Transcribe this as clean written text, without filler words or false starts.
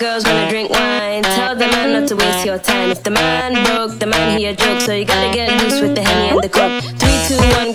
girls wanna drink wine. Tell the man not to waste your time. If the man broke, the man he a joke. So you gotta get loose with the Henny and the Coke. 3, 2, 1